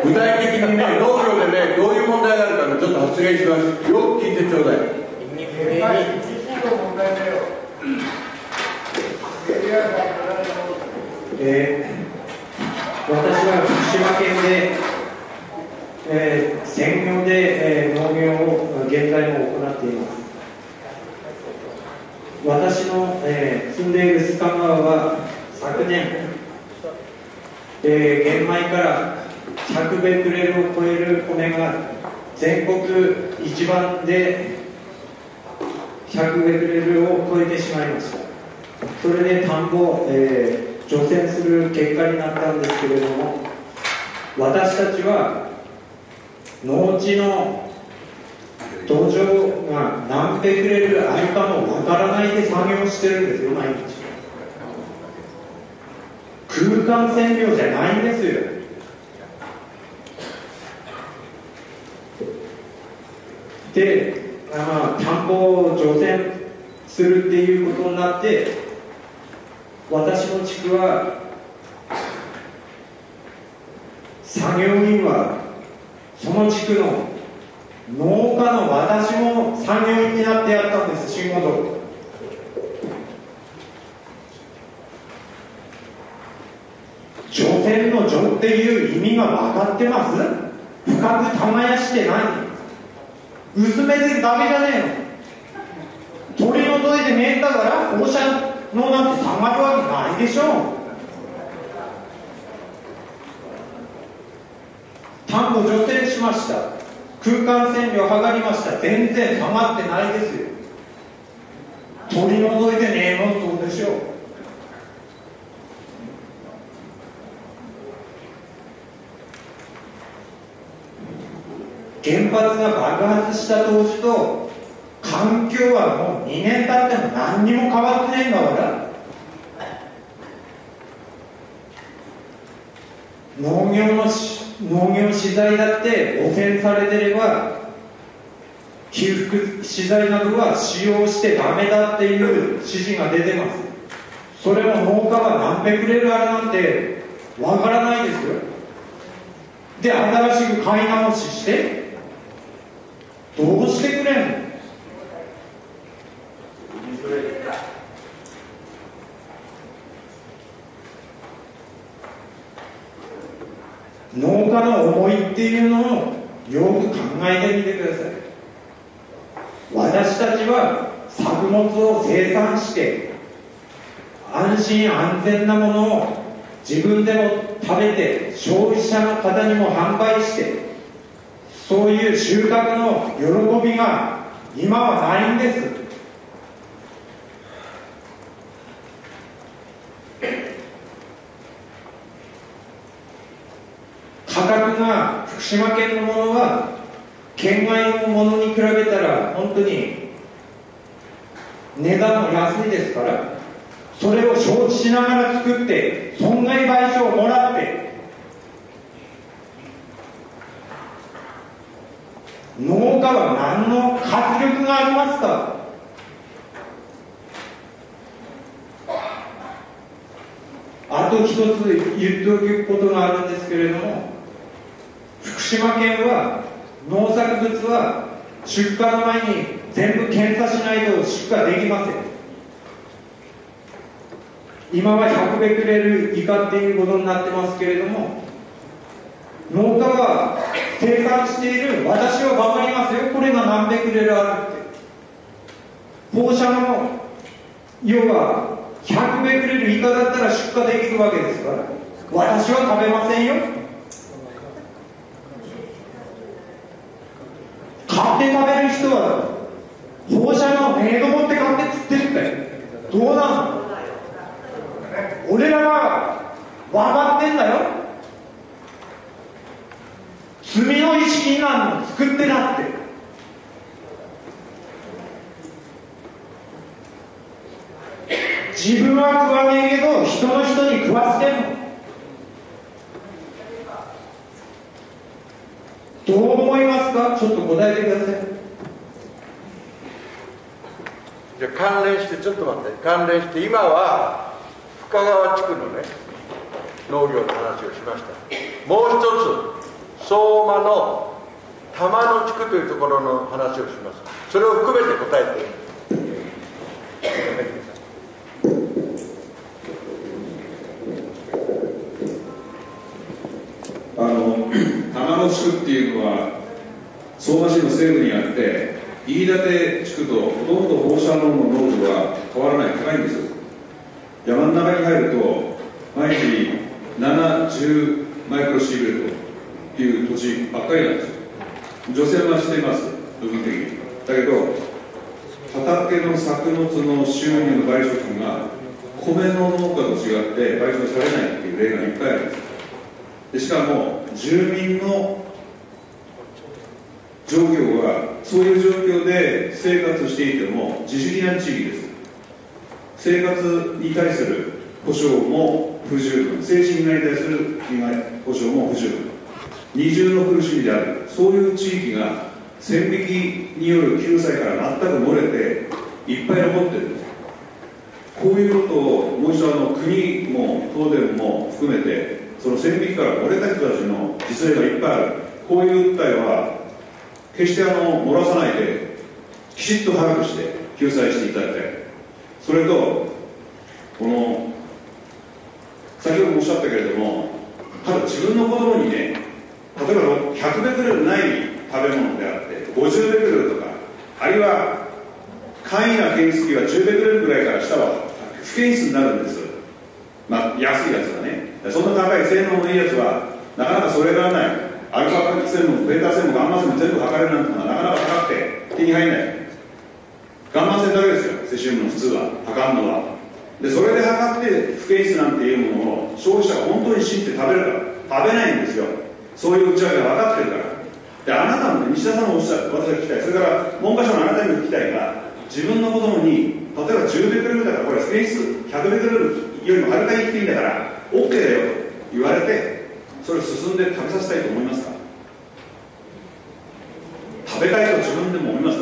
具体的にね、農業でね、どういう問題があるかのちょっと発言します。よく聞いてちょうだい。 私は福島県で、専業で、農業を現在も行っています。私の、住んでいる須賀川は昨年、玄米から100ベクレルを超える米が全国一番で100ベクレルを超えてしまいました。それで田んぼを、除染する結果になったんですけれども、私たちは農地の土壌が何ベクレルあるかもわからないで作業してるんですよ、毎日。空間線量じゃないんですよ。で、田んぼを除染するっていうことになって、私の地区は作業員はその地区の農家の私も作業員になってやったんです、仕事。除染の除っていう意味が分かってます？深く耕してない。薄めでダメじゃねえの。取り除いてねえんだから放射能なんて下がるわけないでしょ。田んぼ除染しました。空間線量測りました。全然下がってないですよ。取り除いてねえの、そうでしょう。原発が爆発した当時と環境はもう2年経っても何にも変わってねえんだから。農業資材だって汚染されてれば被覆資材などは使用してダメだっていう指示が出てます。それも農家が何ベクレルあるなんてわからないですよ。で、新しく買い直ししてどうしてくれんの？農家の思いっていうのをよく考えてみてください。私たちは作物を生産して安心安全なものを自分でも食べて消費者の方にも販売して、そういう収穫の喜びが今はないんです。価格が福島県のものは県外のものに比べたら本当に値段も安いですから、それを承知しながら作って損害賠償をもらって農家は何の活力がありますか？あと一つ言っておくことがあるんですけれども、福島県は農作物は出荷の前に全部検査しないと出荷できません。今は100ベクレル以下っていうことになってますけれども、農家は生産している私は分かりますよ、これが何ベクレルあるって。放射能要は100ベクレル以下だったら出荷できるわけですから、私は食べませんよ。買って食べる人は放射能メイド持って買って食ってるってどうなの？俺らは分かってんだよ。罪の意識になるの作ってなって。自分は食わねえけど人の人に食わせてんの。どう思いますか？ちょっと答えてください。 じゃあ関連してちょっと待って、関連して今は深川地区のね農業の話をしました。もう一つ相馬の玉野地区というところの話をします。それを含めて答えて玉野地区っていうのは相馬市の西部にあって、飯舘地区とほとんど放射能の濃度が変わらない、高いんですよ。山の中に入ると毎日70マイクロシーベルトっていう土地ばっかりなんですよ。除染はしています、部分的に。だけど畑の作物の収入の賠償金が米の農家と違って賠償されないっていう例がいっぱいあるんです。でしかも住民の状況はそういう状況で生活していても自主避難地域です。生活に対する保障も不十分、精神被害に対する被害保障も不十分、二重の苦しみである、そういう地域が線引きによる救済から全く漏れていっぱい残ってるんです。こういうことをもう一度国も東電も含めて、その線引きから漏れた人たちの実例がいっぱいある。こういう訴えは決して漏らさないできちっと把握して救済していただきたい。それと先ほどもおっしゃったけれども、ただ自分の子供にね、例えば100ベクレルない食べ物であって50ベクレルとか、あるいは簡易な検出器は10ベクレルぐらいから下は不検出になるんです。安いやつがね。そんな高い性能のいいやつはなかなかそれがない。アルファ線もベータ線もガンマ線も全部測れるなんてのはなかなか高くて手に入らない。ガンマ線だけですよ、セシウムの普通は測るのは。でそれで測って不検出なんていうものを消費者が本当に信じて食べるか、食べないんですよ。そういう内訳が分かってるから。であなたも、ね、西田さんもおっしゃる、私は聞きたい。それから文科省のあなたにも聞きたいが、自分の子供に例えば10ベクレルだからこれ不検出100ベクレルよりもはるかに低いんだから OK だよと言われて、それを進んで食べさせたいと思いますか？食べたいと自分でも思います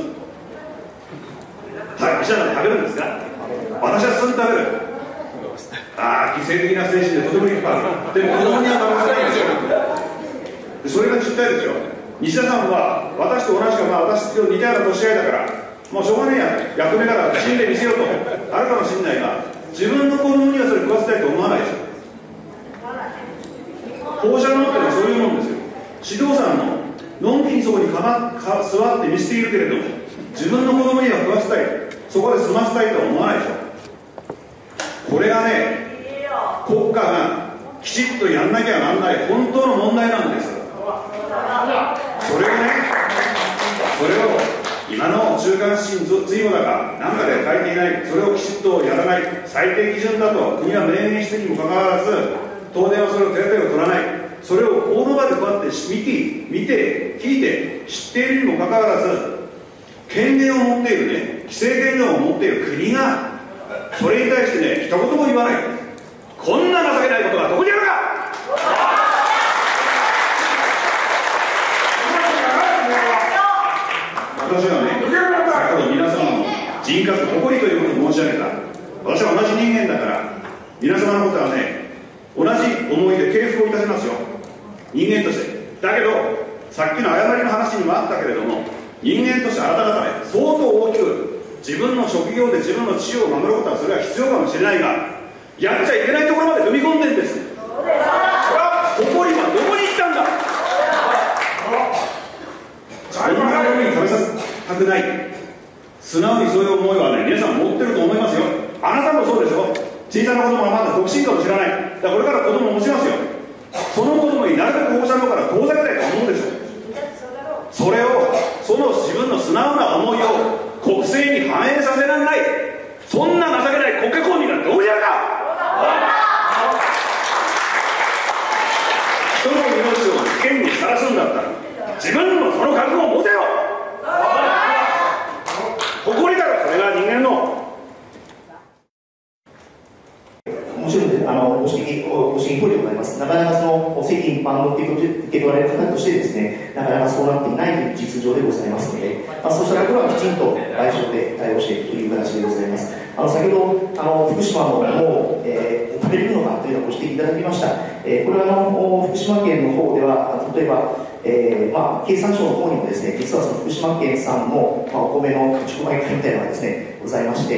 か？医者なら食べるんですか？私は進んで食べる。犠牲的な精神でとても立派でも子供には食べさせないんですよ。それが実態ですよ。西田さんは私と同じか、私と似たような年合いだからもうしょうがねえや、役目から死んでみせようとあるかもしれないが、自分の子供にはそれ食わせたいと思わないでしょ。放射能ってのはそういうもんですよ。指導者ののんきにそこに座って見せているけれども、自分の子供には食わせたい、そこで済ませたいとは思わないでしょ。これがね、国家がきちっとやんなきゃならない本当の問題なんです。それをね、それを今の中間指針随後だかなんかで書いていない、それをきちっとやらない、最低基準だと国は明言してにもかかわらず東電はそれを手当てを取らない、それを法の場でこうやって見て聞いて知っているにもかかわらず、権限を持っているね、規制権限を持っている国がそれに対してね、一言も言わない。こんな情けないことがどこにあるか。私はね、先ほど皆様の人格誇りということを申し上げた。私は同じ人間だから皆様のことはね、同じ思いで敬服をいたしますよ、人間として。だけどさっきの誤りの話にもあったけれども、人間としてあなた方ね、相当大きく自分の職業で自分の地位を守ることはそれは必要かもしれないが、やっちゃいけないところまで踏み込んでるんです。誇りはどこに行ったんだ。そんなものに食べさせたくない、素直にそういう思いはね、皆さん持ってると思いますよ。あなたもそうでしょ。小さな子供はまだ独身かもしれない。だからこれから子供を持ちますよ。その子供になるべく放射能から遠ざけたいと思うでしょ。それを、その自分の素直な思いを国政に反映させられない、そんな情けない国家公民がどうやるか。人の命を危険にさらすんだったら自分もその覚悟を持てよ。誇りだろ、それが人間の。 もちろんご指摘通りでございます。なかなかその世間一般の受け取られる方としてですね、なかなかそうなっていないという実情でございますので、そうしたところはきちんと賠償で対応していくという形でございます。 先ほど福島のも食べれるのかというのをご指摘いただきました。これは福島県の方では例えば、経産省の方にもですね、実はその福島県産の、お米の直売会みたいなのがですねございまして、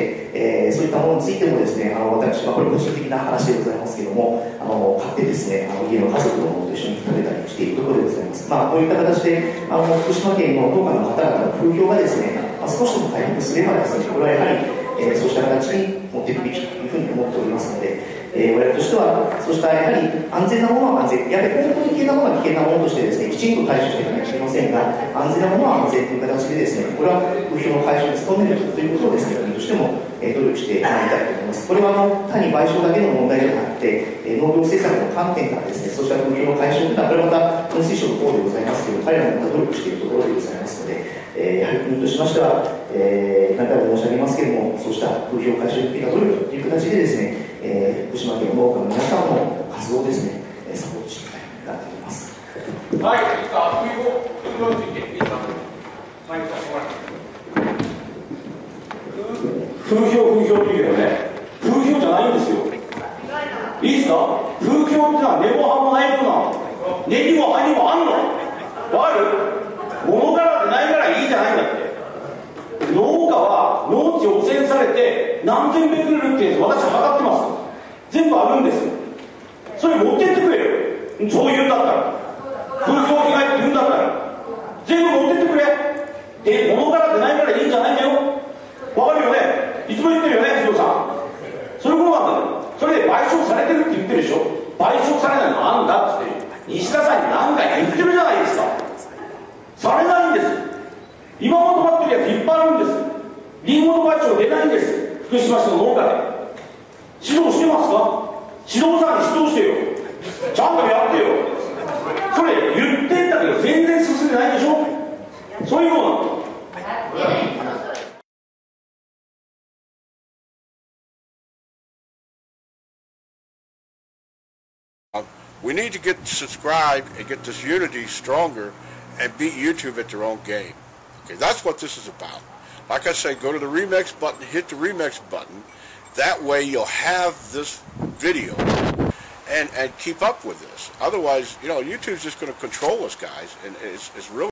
そういったものについてもですね、私はこれ個人的な話でございますけれども、買ってですね、家の家族の者と一緒に食べたりしているところでございます。こういった形で福島県の農家の方々の風評がですね、少しでも回復すればですね、これはやはり、そうした形に持っていくべきというふうに思っておりますので、我々としてはそうしたやはり安全なものは安全、やはり本当に危険なものは危険なものとしてですね、きちんと対処していかなきゃいけませんが、安全なものは安全という形でですね、これは風評の解消に努めるということをですね、国としても努力してまいりたいと思います。これは単に賠償だけの問題ではなくて、農業政策の観点からですね、そうした風評の解消というのは、これまた農水省の方でございますけれども、彼らもまた努力しているところでございますので、やはり国としましては、何回も申し上げますけれども、そうした風評解消に向けた努力という形でですね、福島県の農家の皆さんの活動をですね、サポートしていきたいと思っております。 はい、いいか、風評について、いいか、前にさせてもらって。風評って言うけどね、風評じゃないんですよ。いいですか？風評ってのは根も葉もないものなの。根にも葉にもあんの。わかる？物からってないからいいじゃないんだって。農家は農地汚染されて何千ベクレルってやつ私測ってます。全部あるんですよ。それ持ってってくれよ。そう言うんだったら、風評被害って言うんだったら全部持ってってくれ。物からってないからいいんじゃないんだよ。わかるよね。いつも言ってるよね、ヒロさん。そういうことなんだよ。それで賠償されてるって言ってるでしょ。賠償されないのなんだって言ってる。西田さんに何回か言ってるじゃないですか。されないんです。今まとまってるやついっぱいあるんです。リンゴの賠償出ないんです。福島市の農家で指導してますか？指導者に指導してよ。ちゃんとやってよ。それ言ってんだけど全然進んでないでしょ。そういうのなの。 We need to get subscribed and get this unity stronger and beat YouTube at their own game. Okay, that's what this is about. Like I say, go to the Remix button, hit the Remix button. That way you'll have this video and keep up with this. Otherwise, YouTube's just going to control us, guys, and it's really